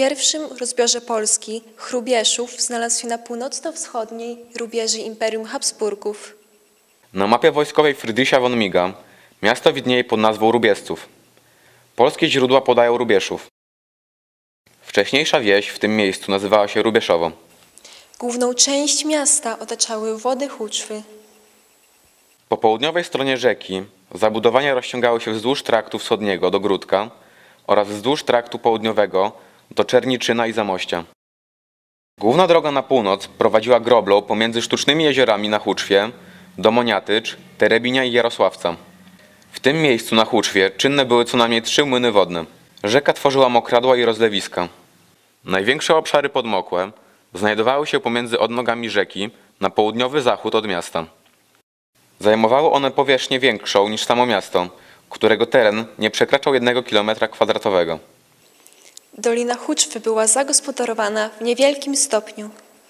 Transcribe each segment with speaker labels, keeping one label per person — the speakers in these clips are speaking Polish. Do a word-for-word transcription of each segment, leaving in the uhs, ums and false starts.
Speaker 1: pierwszym rozbiorze Polski Hrubieszów znalazł się na północno-wschodniej rubieży Imperium Habsburgów.
Speaker 2: Na mapie wojskowej Friedricha von Miga miasto widnieje pod nazwą Rubiesców. Polskie źródła podają Rubieszów. Wcześniejsza wieś w tym miejscu nazywała się Rubieszowo.
Speaker 1: Główną część miasta otaczały wody Huczwy.
Speaker 2: Po południowej stronie rzeki zabudowania rozciągały się wzdłuż traktu wschodniego do Gródka oraz wzdłuż traktu południowego do Czerniczyna i Zamościa. Główna droga na północ prowadziła groblą pomiędzy sztucznymi jeziorami na Huczwie do Moniatycz, Terebinia i Jarosławca. W tym miejscu na Huczwie czynne były co najmniej trzy młyny wodne. Rzeka tworzyła mokradła i rozlewiska. Największe obszary podmokłe znajdowały się pomiędzy odnogami rzeki na południowy zachód od miasta. Zajmowały one powierzchnię większą niż samo miasto, którego teren nie przekraczał jednego kilometra kwadratowego.
Speaker 1: Dolina Huczwy była zagospodarowana w niewielkim stopniu.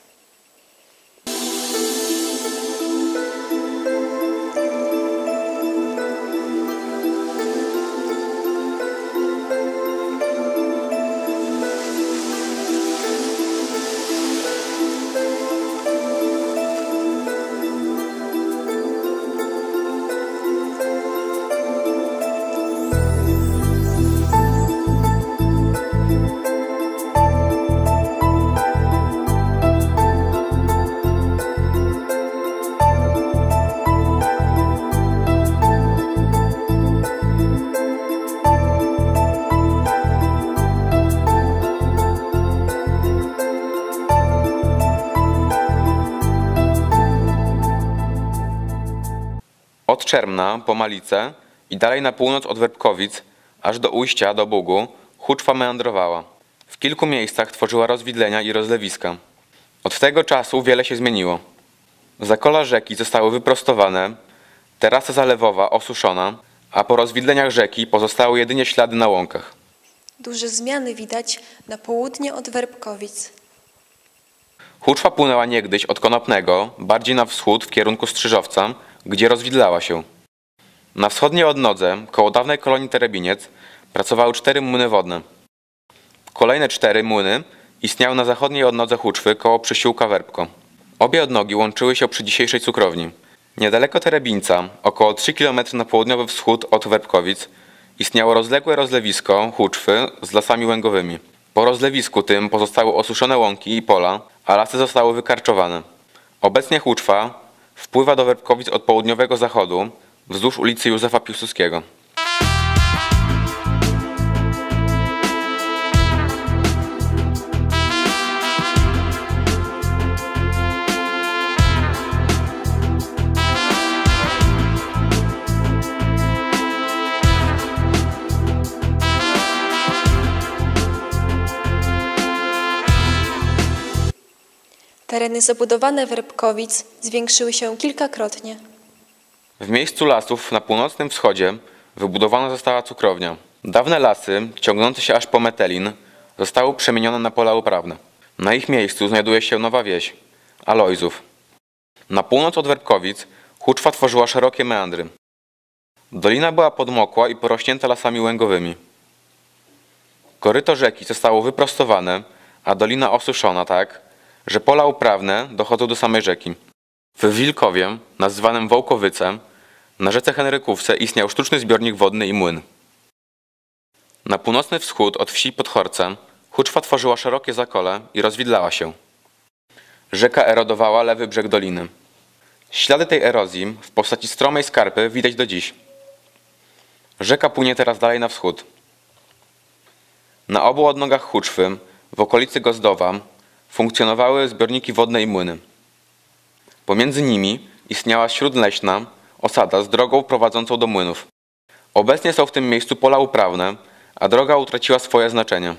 Speaker 2: Od Czermna po Malice i dalej na północ od Werbkowic, aż do ujścia do Bugu, Huczwa meandrowała. W kilku miejscach tworzyła rozwidlenia i rozlewiska. Od tego czasu wiele się zmieniło. Zakola rzeki zostały wyprostowane, terasa zalewowa osuszona, a po rozwidleniach rzeki pozostały jedynie ślady na łąkach.
Speaker 1: Duże zmiany widać na południe od Werbkowic.
Speaker 2: Huczwa płynęła niegdyś od Konopnego, bardziej na wschód w kierunku Strzyżowca, gdzie rozwidlała się. Na wschodniej odnodze, koło dawnej kolonii Terebiniec, pracowały cztery młyny wodne. Kolejne cztery młyny istniały na zachodniej odnodze Huczwy koło Przysiłka Werbko. Obie odnogi łączyły się przy dzisiejszej cukrowni. Niedaleko Terebińca, około trzy kilometry na południowy wschód od Werbkowic, istniało rozległe rozlewisko Huczwy z lasami łęgowymi. Po rozlewisku tym pozostały osuszone łąki i pola, a lasy zostały wykarczowane. Obecnie Huczwa wpływa do Werbkowic od południowego zachodu wzdłuż ulicy Józefa Piłsudskiego.
Speaker 1: Tereny zabudowane Werbkowic zwiększyły się kilkakrotnie.
Speaker 2: W miejscu lasów na północnym wschodzie wybudowana została cukrownia. Dawne lasy, ciągnące się aż po Metelin, zostały przemienione na pola uprawne. Na ich miejscu znajduje się nowa wieś – Alojzów. Na północ od Werbkowic Huczwa tworzyła szerokie meandry. Dolina była podmokła i porośnięta lasami łęgowymi. Koryto rzeki zostało wyprostowane, a dolina osuszona tak, że pola uprawne dochodzą do samej rzeki. W Wilkowie, nazywanym Wołkowyce, na rzece Henrykówce istniał sztuczny zbiornik wodny i młyn. Na północny wschód od wsi Podchorce Huczwa tworzyła szerokie zakole i rozwidlała się. Rzeka erodowała lewy brzeg doliny. Ślady tej erozji w postaci stromej skarpy widać do dziś. Rzeka płynie teraz dalej na wschód. Na obu odnogach Huczwy, w okolicy Gozdowa, funkcjonowały zbiorniki wodne i młyny. Pomiędzy nimi istniała śródleśna osada z drogą prowadzącą do młynów. Obecnie są w tym miejscu pola uprawne, a droga utraciła swoje znaczenie.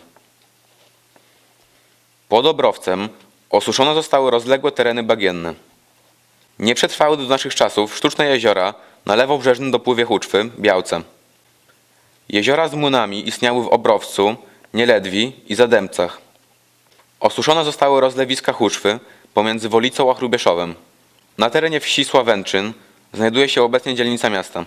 Speaker 2: Pod Obrowcem osuszone zostały rozległe tereny bagienne. Nie przetrwały do naszych czasów sztuczne jeziora na lewobrzeżnym dopływie Huczwy, Białce. Jeziora z młynami istniały w Obrowcu, Nieledwi i Zadębcach. Osuszone zostały rozlewiska Huczwy pomiędzy Wolicą a Hrubieszowem. Na terenie wsi Sławęczyn znajduje się obecnie dzielnica miasta.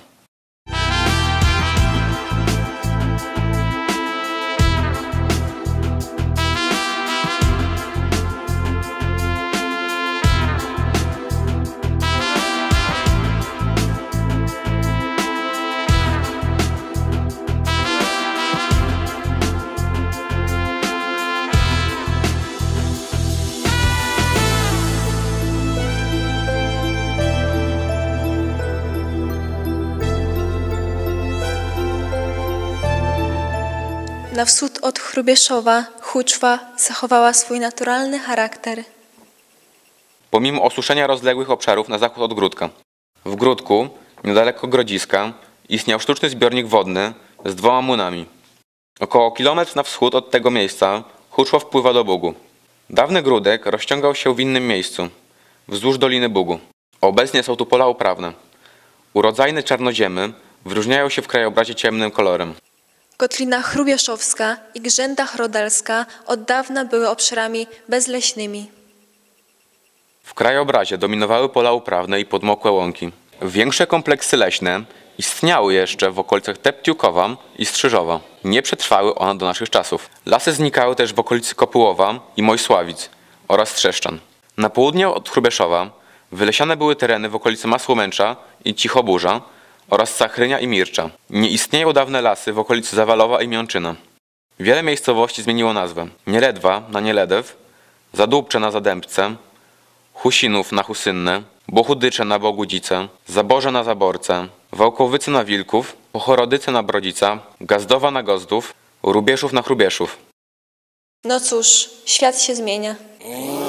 Speaker 1: na wschód od Hrubieszowa Huczwa zachowała swój naturalny charakter.
Speaker 2: Pomimo osuszenia rozległych obszarów na zachód od Gródka. W Gródku, niedaleko Grodziska, istniał sztuczny zbiornik wodny z dwoma młynami. Około kilometr na wschód od tego miejsca Huczło wpływa do Bugu. Dawny Gródek rozciągał się w innym miejscu, wzdłuż Doliny Bugu. Obecnie są tu pola uprawne. Urodzajne czarnoziemy wyróżniają się w krajobrazie ciemnym kolorem.
Speaker 1: Kotlina Hrubieszowska i Grzęta Chrodalska od dawna były obszarami bezleśnymi.
Speaker 2: W krajobrazie dominowały pola uprawne i podmokłe łąki. Większe kompleksy leśne istniały jeszcze w okolicach Teptiukowa i Strzyżowa. Nie przetrwały one do naszych czasów. Lasy znikały też w okolicy Kopyłowa i Mojsławic oraz Trzeszczan. Na południe od Hrubieszowa wylesiane były tereny w okolicy Masłomęcza i Cichoburza oraz Sachrynia i Mircza. Nie istnieją dawne lasy w okolicy Zawalowa i Miączyna. Wiele miejscowości zmieniło nazwę. Nieledwa na Nieledew, Zadłubcze na Zadębce, Husinów na Husynnę, Bochudycze na Bogudzice, Zaborze na Zaborce, Wałkowyce na Wilków, Pochorodyce na Brodzica, Gazdowa na Gozdów, Rubieszów na Chrubieszów.
Speaker 1: No cóż, świat się zmienia.